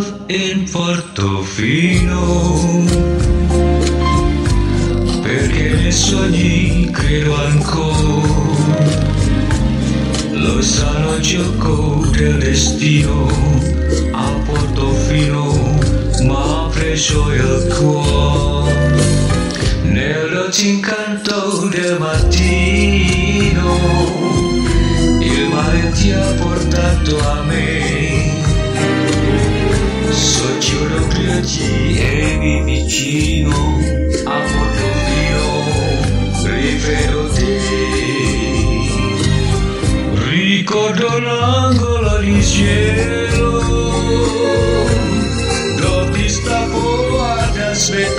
in Portofino, perché nei sogni credo ancora, lo strano gioco del destino a Portofino m'ha preso il cuore, nel dolce incanto del mattino il mare ti ha portato a me, soggiorno creati e mi vicino a Portofino, rivedo te, ricordo l'angolo di cielo dove ti stavo ad aspettare.